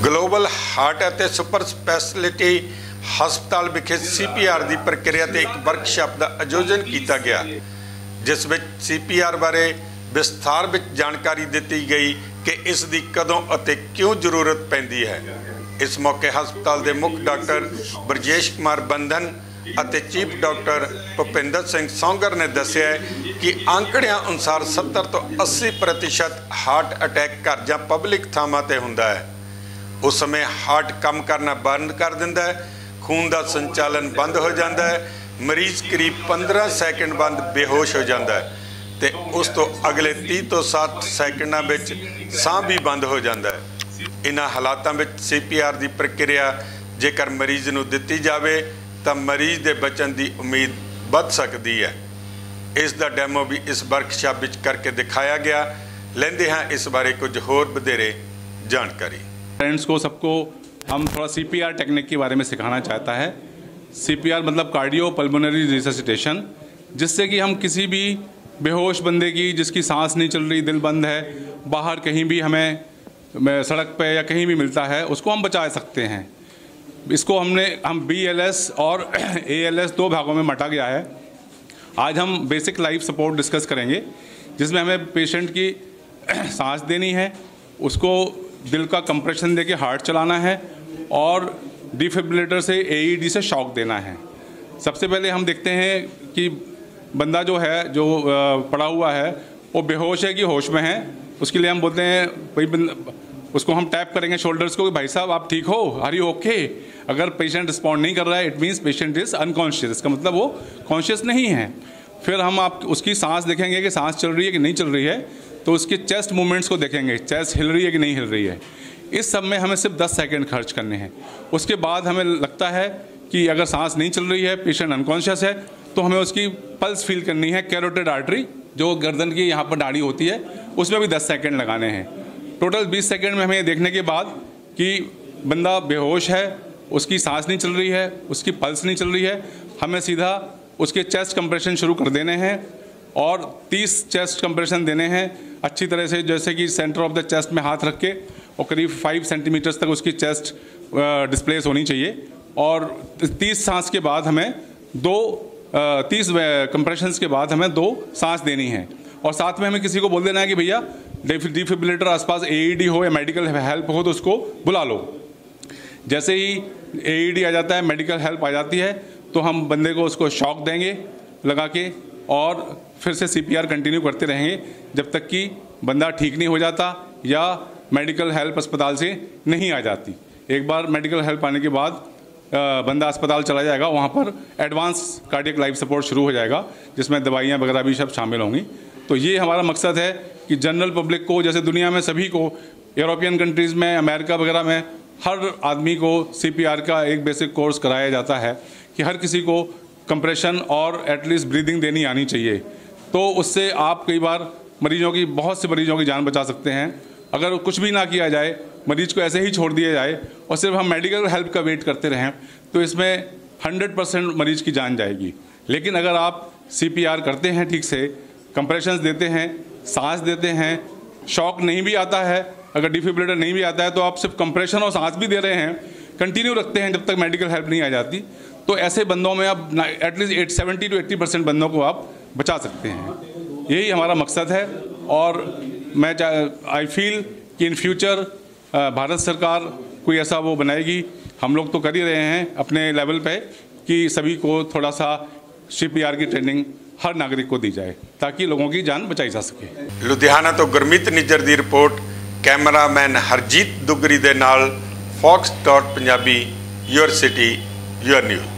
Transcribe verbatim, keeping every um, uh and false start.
Global heart ਅਤੇ super speciality हस्पताल विखे सी पी आर की प्रक्रिया ते एक वर्कशॉप का आयोजन किया गया, जिस विच सी पी आर बारे विस्तार विच जानकारी दी गई कि इसकी कदों अते क्यों जरूरत पैंदी है। इस मौके हस्पताल के मुख्य डॉक्टर ब्रजेश कुमार बंधन ਅਤੇ चीफ डॉक्टर भुपिंदर सिंह सौंगर ने दस्सिया कि आंकड़ियां अनुसार सत्तर तो अस्सी प्रतिशत हार्ट अटैक घर जां पब्लिक थावां ते हुंदा है। उस समय हार्ट काम करना बंद कर दिंदा है, खून का संचालन बंद हो जाता है, मरीज करीब पंद्रह सैकेंड बाद बेहोश हो जाता है ते उस तो अगले तीस तो साठ सैकेंडों विच साह भी बंद हो जाता है। इन्हां हालातां विच सी पी आर की प्रक्रिया जेकर मरीज नूं दित्ती जावे तो मरीज के बचन की उम्मीद बढ़ सकती है। इसका डैमो भी इस वर्कशॉप में करके दिखाया गया। लेंदे हाँ इस बारे कुछ होर वधेरे जानकारी। फ्रेंड्स को सबको हम थोड़ा सी पी आर टेक्निक के बारे में सिखाना चाहता है। सी पी आर मतलब कार्डियो पल्मोनरी रिससिटेशन, जिससे कि हम किसी भी बेहोश बंदे की जिसकी सांस नहीं चल रही, दिल बंद है, बाहर कहीं भी हमें सड़क पे या कहीं भी मिलता है, उसको हम बचा सकते हैं। इसको हमने हम बी एल एस और ए एल एस दो भागों में बांटा गया है। आज हम बेसिक लाइफ सपोर्ट डिस्कस करेंगे, जिसमें हमें पेशेंट की सांस देनी है, उसको दिल का कंप्रेशन देके हार्ट चलाना है और डिफिब्रिलेटर से ए ई डी से शॉक देना है। सबसे पहले हम देखते हैं कि बंदा जो है जो पड़ा हुआ है वो बेहोश है कि होश में है। उसके लिए हम बोलते हैं भाई, उसको हम टैप करेंगे शोल्डर्स को कि भाई साहब आप ठीक हो, आर यू ओके। अगर पेशेंट रिस्पॉन्ड नहीं कर रहा है, it means patient is unconscious, इसका मतलब वो कॉन्शियस नहीं है। फिर हम आप उसकी सांस देखेंगे कि सांस चल रही है कि नहीं चल रही है, तो उसके चेस्ट मूवमेंट्स को देखेंगे, चेस्ट हिल रही है कि नहीं हिल रही है। इस सब में हमें सिर्फ दस सेकेंड खर्च करने हैं। उसके बाद हमें लगता है कि अगर सांस नहीं चल रही है, पेशेंट अनकॉन्शियस है, तो हमें उसकी पल्स फील करनी है। कैरोटिड आर्टरी जो गर्दन की यहाँ पर नाड़ी होती है, उसमें भी दस सेकेंड लगाने हैं। टोटल बीस सेकेंड में हमें देखने के बाद कि बंदा बेहोश है, उसकी सांस नहीं चल रही है, उसकी पल्स नहीं चल रही है, हमें सीधा उसके चेस्ट कंप्रेशन शुरू कर देने हैं और तीस चेस्ट कंप्रेशन देने हैं अच्छी तरह से, जैसे कि सेंटर ऑफ द चेस्ट में हाथ रख के और करीब फाइव सेंटीमीटर्स तक उसकी चेस्ट डिस्प्लेस होनी चाहिए। और तीस सांस के बाद हमें दो तीस कंप्रेशंस के बाद हमें दो सांस देनी है। और साथ में हमें किसी को बोल देना है कि भैया डिफिब्रिलेटर आसपास ए ई डी हो या मेडिकल हेल्प हो तो उसको बुला लो। जैसे ही ए ई डी आ जाता है, मेडिकल हेल्प आ जाती है, तो हम बंदे को उसको शॉक देंगे लगा के और फिर से सी पी आर कंटिन्यू करते रहेंगे जब तक कि बंदा ठीक नहीं हो जाता या मेडिकल हेल्प अस्पताल से नहीं आ जाती। एक बार मेडिकल हेल्प आने के बाद बंदा अस्पताल चला जाएगा, वहाँ पर एडवांस कार्डियक लाइफ सपोर्ट शुरू हो जाएगा, जिसमें दवाइयाँ वगैरह भी सब शामिल होंगी। तो ये हमारा मकसद है कि जनरल पब्लिक को, जैसे दुनिया में सभी को, यूरोपियन कंट्रीज़ में, अमेरिका वगैरह में हर आदमी को सी पी आर का एक बेसिक कोर्स कराया जाता है कि हर किसी को कंप्रेशन और एटलीस्ट ब्रीदिंग देनी आनी चाहिए। तो उससे आप कई बार मरीजों की, बहुत से मरीजों की जान बचा सकते हैं। अगर कुछ भी ना किया जाए, मरीज को ऐसे ही छोड़ दिया जाए और सिर्फ हम मेडिकल हेल्प का वेट करते रहें, तो इसमें हंड्रेड परसेंट मरीज की जान जाएगी। लेकिन अगर आप सी पी आर करते हैं, ठीक से कंप्रेशंस देते हैं, सांस देते हैं, शॉक नहीं भी आता है, अगर डिफिब्रिलेटर नहीं भी आता है, तो आप सिर्फ कंप्रेशन और सांस भी दे रहे हैं, कंटिन्यू रखते हैं जब तक मेडिकल हेल्प नहीं आ जाती, तो ऐसे बंदों में आप at least at seventy two eighty percent बंदों को आप बचा सकते हैं। यही हमारा मकसद है। और मैं आई फील कि इन फ्यूचर भारत सरकार कोई ऐसा वो बनाएगी, हम लोग तो कर ही रहे हैं अपने लेवल पे, कि सभी को थोड़ा सा सी पी आर की ट्रेनिंग हर नागरिक को दी जाए ताकि लोगों की जान बचाई जा सके। लुधियाना तो गुरमीत निज्जर की रिपोर्ट, कैमरामैन हरजीत दुगरी दे नाल, Fox dot Punjabi, your city your news.